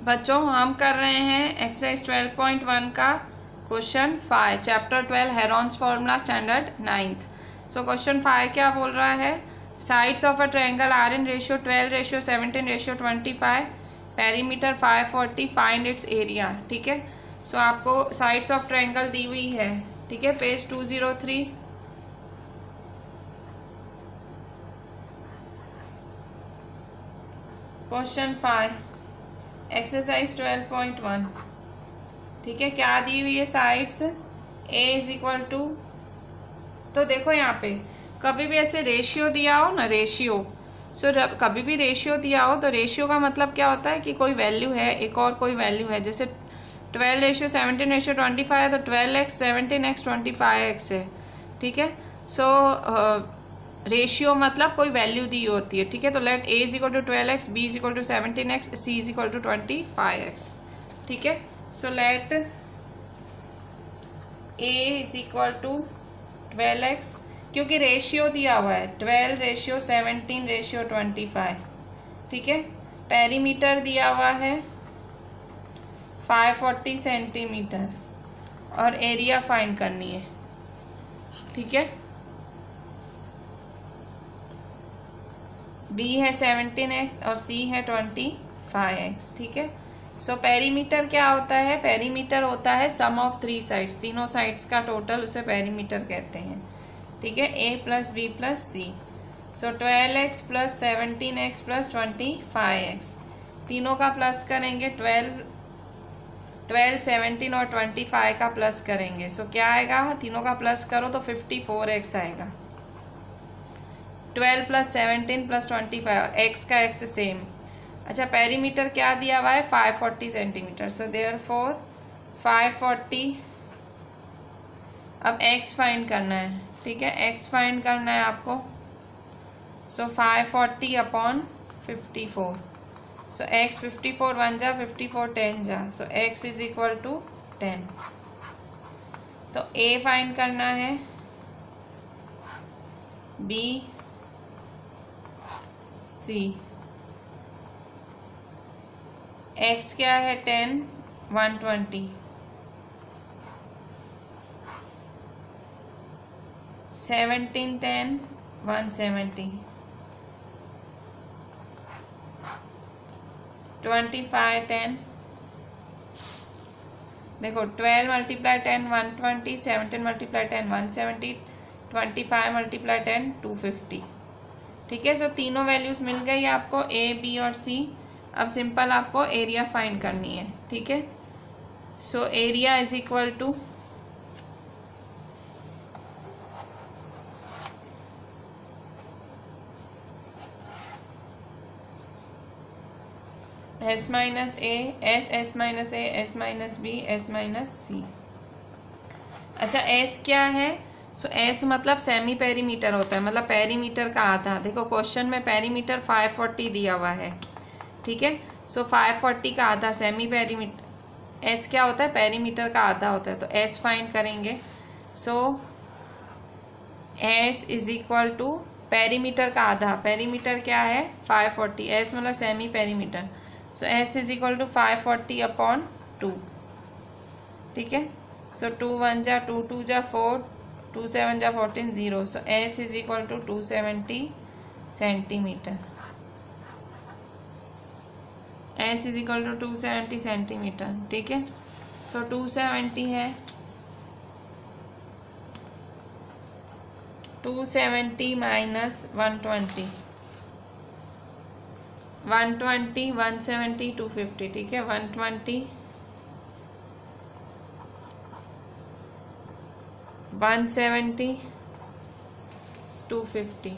बच्चों हम कर रहे हैं एक्सरसाइज 12.1 का question 5 chapter 12 Heron's formula standard 9th। So question 5 क्या बोल रहा है, sides of a triangle are in ratio 12:17:25, perimeter 540, find its area. ठीक है, सो आपको साइड्स ऑफ ट्रायंगल दी हुई है। ठीक है, पेज 203। Question 5 exercise 12.1। ठीक है, क्या दी हुई है sides a is equal to, तो देखो यहाँ पे कभी भी ऐसे रेशियो दिया हो ना, रेशियो, सो कभी भी रेशियो दिया हो तो रेशियो का मतलब क्या होता है कि कोई वैल्यू है, एक और कोई वैल्यू है। जैसे 12:17:25 है तो 12x 17x 25x है। ठीक है, सो रेशियो मतलब कोई वैल्यू दी होती है। ठीक है, तो let a is equal to 12x, b is equal to 17x, c is equal to 25x। ठीक है, so let a is equal to 12x, क्योंकि रेशियो दिया हुआ है 12:17:25। ठीक है, पेरीमीटर दिया हुआ है 540 सेंटीमीटर और एरिया फाइंड करनी है। ठीक है, b है 17x और c है 25x। ठीक है, सो पेरीमीटर क्या होता है, पेरीमीटर होता है सम ऑफ थ्री साइड्स, तीनों साइड्स का टोटल, उसे पेरीमीटर कहते हैं। ठीक है, a plus B plus C. So 12x plus 17x plus 25x, तीनों का प्लस करेंगे, 12, 17 और 25 का प्लस करेंगे। सो क्या आएगा, तीनों का प्लस करो तो 54x आएगा। 12 प्लस 17 प्लस 25 और x का x सेम। अच्छा, पेरीमीटर क्या दिया हुआ है 540 सेंटीमीटर, सो देयरफॉर 540। अब x फाइंड करना है। ठीक है, x फाइंड करना है आपको, सो 540 अपॉन 54। सो x 54 1 जा, 54 10 जा, so x is equal to 10। तो a फाइंड करना है, b, c, x क्या है 10, 120, 17 10 170, 25 10, देखो 12 मल्टीप्लाई 10 120, 17 मल्टीप्लाई 10 170, 25 मल्टीप्लाई 10 250। ठीक है, सो तीनों वैल्यूज मिल गई आपको, a b और c। अब सिंपल आपको एरिया फाइंड करनी है। ठीक है, so area is equal to s minus a, s minus a, s minus b, s minus c। अच्छा, s क्या है, सो s मतलब सेमी पेरीमीटर होता है, मतलब पेरीमीटर का आधा। देखो क्वेश्चन में पेरीमीटर 540 दिया हुआ है। ठीक है, सो 540 का आधा सेमी पेरीमीटर, s क्या होता है, पेरीमीटर का आधा होता है, तो s फाइंड करेंगे। So s is equal to perimeter का आधा, पेरीमीटर क्या है 540, s मतलब semi perimeter, so s is equal to 540 upon 2। ठीक है, सो 2 1 जा, 2 2 जा 4, 2 7 जा 14 0, so s is equal to 270 centimetre. s is equal to 270 centimetre. ठीक है, सो 270 है, 270 माइनस 120, 120 170 250। ठीक है, 120 170 250।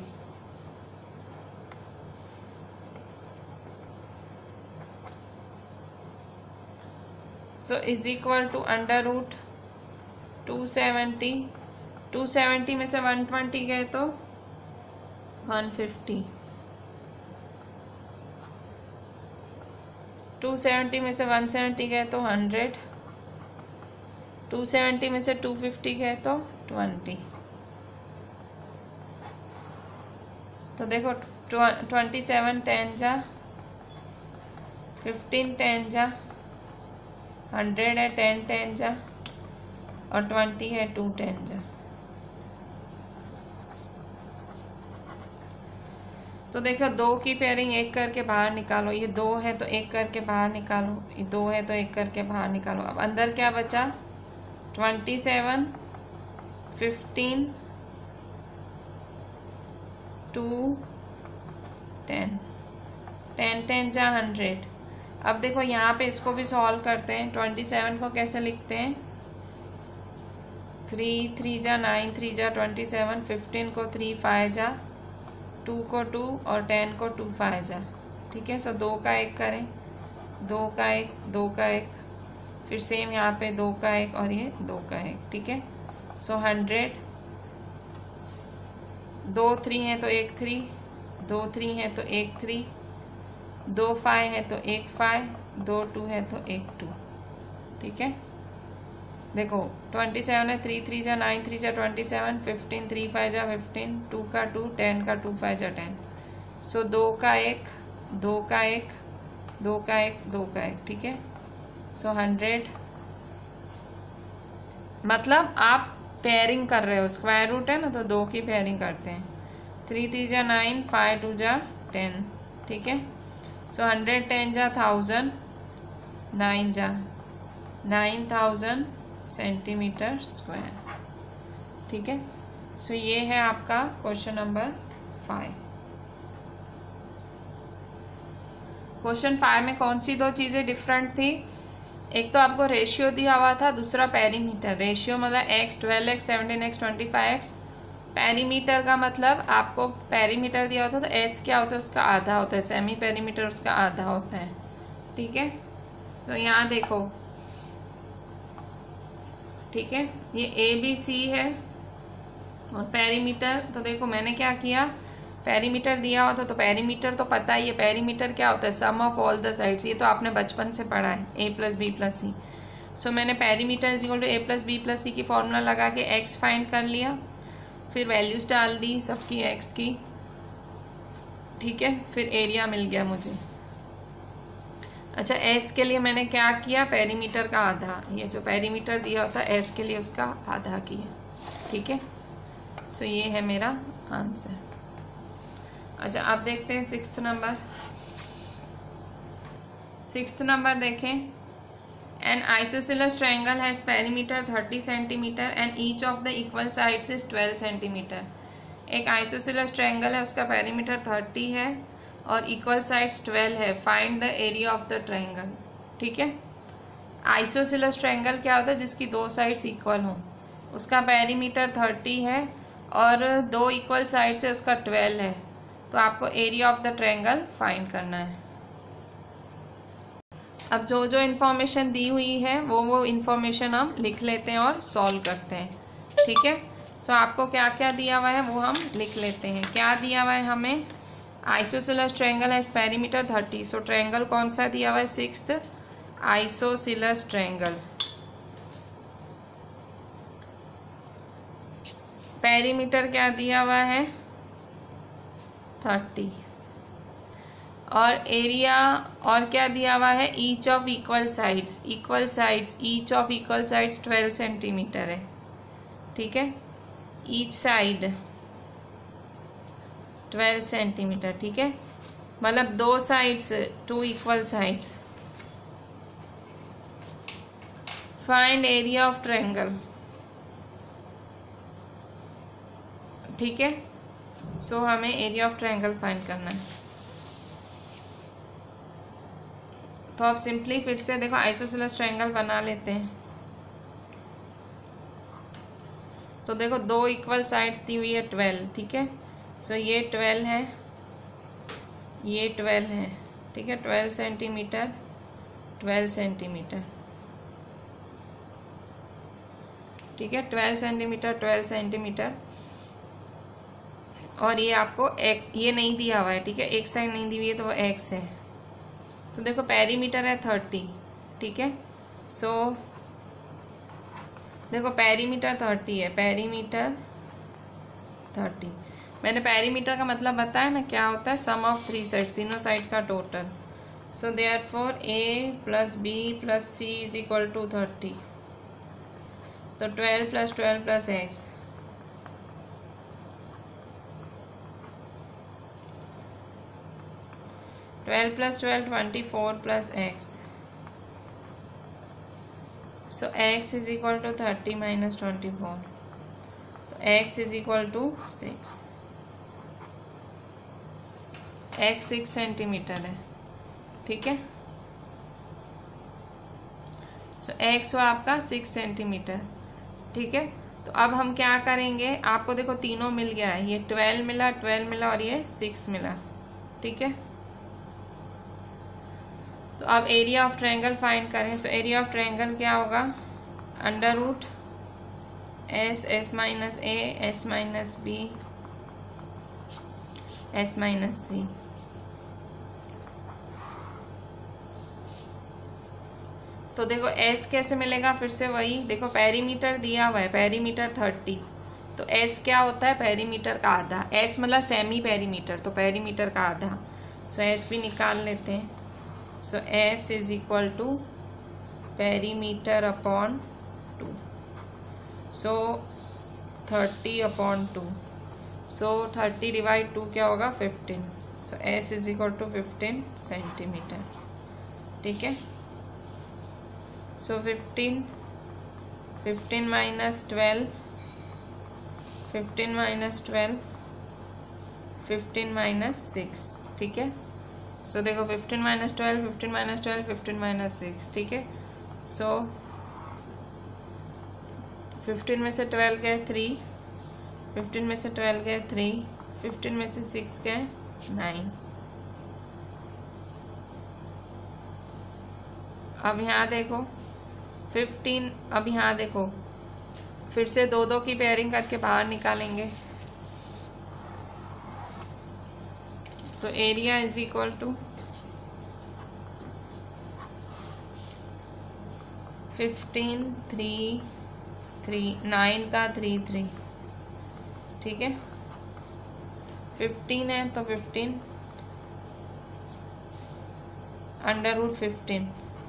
So is equal to under root 270, 270 में से 120 गए तो 150, 270 में से 170 गए तो 100, 270 में से 250 गए तो 20। तो देखो 27 10 जा 15 10 जा 100 है, 10 10 जा और 20 है, 2 10 जा। तो देखो 2 की पेयरिंग एक करके बाहर निकालो, ये 2 है तो एक करके बाहर निकालो, ये 2 है तो एक करके बाहर निकालो। अब अंदर क्या बचा 27 15 2 10 10 10 जा 100। अब देखो यहाँ पे इसको भी सॉल्व करते हैं। 27 को कैसे लिखते हैं 3 3 जा 9 3 जा 27, 15 को 3 5 जा 2 को 2 और 10 को 2 5 जा। ठीक है, सो 2 का 1 करें, 2 का 1 2 का 1, फिर सेम यहाँ पे 2 का 1 और ये 2 का 1। ठीक है, सो 100 2 3 है तो 1 3, 2 3 है तो 1 3, 2 5 है तो 1 5, 2 2 है तो 1 2। ठीक है, देखो 27 है, 3 3 जा 9 3 जा 27, 15 3 5 जा 15, 2 का 2 10 का 2 5 जा 10। सो 2 का 1 2 का 1 2 का 1 2 का 1। ठीक है, सो 100 मतलब आप पेयरिंग कर रहे हो, स्क्वायर रूट है ना तो 2 की पेयरिंग करते हैं। 3 3 जा 9 5 2 जा 10। ठीक है, सो 100 10 जा 1000, 9 जा 9000 सेंटीमीटर स्क्वायर। ठीक है, सो ये है आपका क्वेश्चन नंबर 5। क्वेश्चन 5 में कौन सी 2 चीज़ें डिफरेंट थी, एक तो आपको रेशियो दिया हुआ था, दूसरा पेरीमीटर। रेशियो मतलब x 12x 17x 25x, perimeter का मतलब आपको पेरीमीटर दिया होता है तो s क्या होता है उसका आधा होता है, सेमी पेरीमीटर उसका आधा होता है। ठीक है, तो यहाँ देखो, ठीक है, ये ABC है और पेरीमीटर, तो देखो मैंने क्या किया, पेरीमीटर दिया होता तो पेरीमीटर तो पता ही है, पेरीमीटर क्या होता है sum of all the sides, ये तो आपने बचपन से पढ़ा है a + b + c। सो मैंने पेरीमीटर = a + b + c की फॉर्मूला लगा के x फाइंड कर लिया, फिर वैल्यूज डाल दी सबकी x की। ठीक है, फिर एरिया मिल गया मुझे। अच्छा, s के लिए मैंने क्या किया, पेरीमीटर का आधा, ये जो पेरीमीटर दिया होता है s के लिए उसका आधा किया। ठीक है, सो ये है मेरा आंसर। अच्छा, अब देखते हैं 6th नंबर। 6th नंबर देखें, an isosceles triangle has perimeter 30 centimetre and each of the equal sides is 12 centimetre. एक आइसोसेलेस ट्रायंगल है, उसका पेरीमीटर 30 है और इक्वल साइड्स 12 है। Find the area of the triangle. ठीक है, आइसोसेलेस ट्रायंगल क्या होता है, जिसकी 2 साइड्स इक्वल हों, उसका पेरीमीटर 30 है और 2 इक्वल साइड से उसका 12 है, तो आपको area of the triangle find करना है। अब जो जो इन्फॉर्मेशन दी हुई है वो इन्फॉर्मेशन हम लिख लेते हैं और सॉल्व करते हैं। ठीक है, सो आपको क्या क्या दिया हुआ है वो हम लिख लेते हैं। क्या दिया हुआ है हमें, आइसोसेलेस ट्रायंगल है पेरीमीटर 30, सो ट्रायंगल कौन सा दिया हुआ है, 6th आइसोसेलेस ट्रायंगल। पेरीमीटर क्या दिया हुआ है 30 और एरिया और क्या दिया हुआ है, each of equal sides, each of equal sides 12 centimetre है। ठीक है, ईच साइड 12 सेंटीमीटर। ठीक है, मतलब 2 sides 2 equal sides. Find area of triangle. ठीक है, सो हमें एरिया ऑफ ट्रायंगल फाइंड करना है। तो अब सिंपली फिर से देखो आइसोसेलेस ट्रायंगल बना लेते हैं। तो देखो 2 इक्वल साइड्स दी हुई है 12। ठीक है, सो ये 12 है, ये 12 है। ठीक है, 12 सेंटीमीटर 12 सेंटीमीटर। ठीक है, 12 सेंटीमीटर 12 सेंटीमीटर और ये आपको x ये नहीं दिया हुआ है। ठीक है, एक साइड नहीं दी हुई है तो वो x है। तो देखो पेरीमीटर है 30। ठीक है, सो देखो पेरीमीटर 30 है, पेरीमीटर 30। मैंने पेरीमीटर का मतलब बताया ना क्या होता है, सम ऑफ 3 साइड्स, तीनों साइड का total. So therefore a plus b plus c is equal to 30. तो 12 plus 12 plus x, 12 plus 12 24 plus x. So x is equal to 30 minus 24. तो x is equal to 6. x 6 centimetre है. ठीक है. सो x हुआ आपका 6 centimetre. ठीक है. तो अब हम क्या करेंगे, आपको देखो तीनों मिल गया है, ये 12 मिला, 12 मिला और ये 6 मिला. ठीक है. तो अब एरिया ऑफ ट्रायंगल फाइंड करें. सो एरिया ऑफ ट्रायंगल क्या होगा, under root s, s minus a, s minus b, s minus c. तो देखो एस कैसे मिलेगा, फिर से वही देखो, पेरीमीटर दिया हुआ है, पेरीमीटर 30. तो एस क्या होता है, पेरीमीटर का आधा. एस मतलब सेमी पेरीमीटर, तो पेरीमीटर का आधा. सो एस भी निकाल लेते हैं. So s is equal to perimeter upon 2. So 30 upon 2. So 30 divide 2 क्या होगा, 15. So s is equal to 15 centimetre. ठीक है. So 15 minus 12, 15 minus 12, 15 minus 6. ठीक है. सो देखो 15 माइनस 12, 15 माइनस 12, 15 माइनस 6. ठीक है. सो 15 में से 12 गए 3, 15 में से 12 गए 3, 15 में से 6 गए 9. अब यहाँ देखो 15, अब यहाँ देखो फिर से दो दो की पेयरिंग करके बाहर निकालेंगे. So area is equal to 15, 3, 3, 9 का 3, 3. ठीक है. 15 है तो 15 अंडर रूट 15.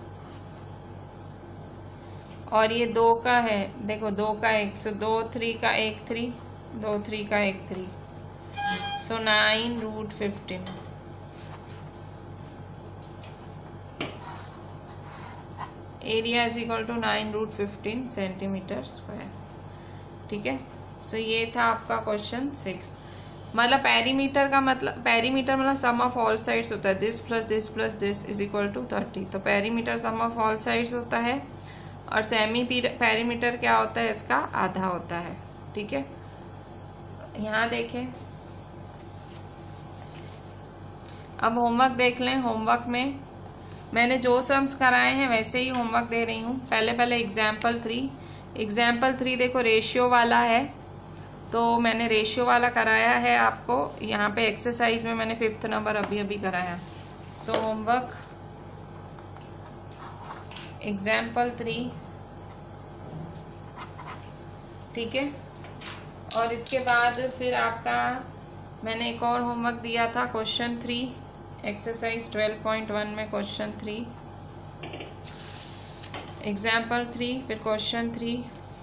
और ये 2 का है, देखो 2 का 1, सो 2 3 का 1 3, 2 3 का 1 3. So 9 root 15. Area is equal to 9 root 15 centimetre square. ठीक है. सो ये था आपका क्वेश्चन 6. मतलब पेरीमीटर का मतलब, पेरीमीटर मतलब सम ऑफ ऑल साइड्स होता है. This plus this plus this is equal to 30. तो perimeter sum of all sides होता है और सेमी पेरीमीटर क्या होता है, इसका आधा होता है. ठीक है. यहाँ देखें, अब होमवर्क देख लें. होमवर्क में मैंने जो सम्स कराए हैं वैसे ही होमवर्क दे रही हूँ. पहले एग्जाम्पल 3. एग्जाम्पल 3 देखो रेशियो वाला है, तो मैंने रेशियो वाला कराया है आपको. यहाँ पे एक्सरसाइज में मैंने 5th नंबर अभी कराया. So homework example 3. ठीक है. और इसके बाद फिर आपका मैंने एक और होमवर्क दिया था, क्वेश्चन 3, एक्सरसाइज 12.1 में क्वेश्चन 3, एग्जाम्पल 3, फिर क्वेश्चन 3.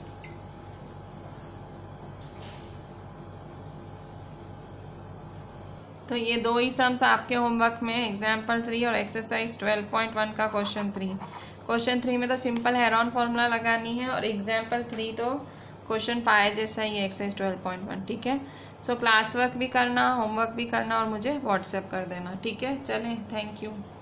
तो ये 2 ही सम्स आपके होमवर्क में, एग्जाम्पल 3 और एक्सरसाइज 12.1 का क्वेश्चन 3. क्वेश्चन 3 में तो सिंपल हेरॉन फॉर्मूला लगानी है और एग्जाम्पल 3 तो क्वेश्चन 5 जैसा ही है, एक्सरसाइज 12.1. ठीक है. सो क्लास वर्क भी करना, होमवर्क भी करना और मुझे व्हाट्सएप कर देना. ठीक है. चलें, थैंक यू.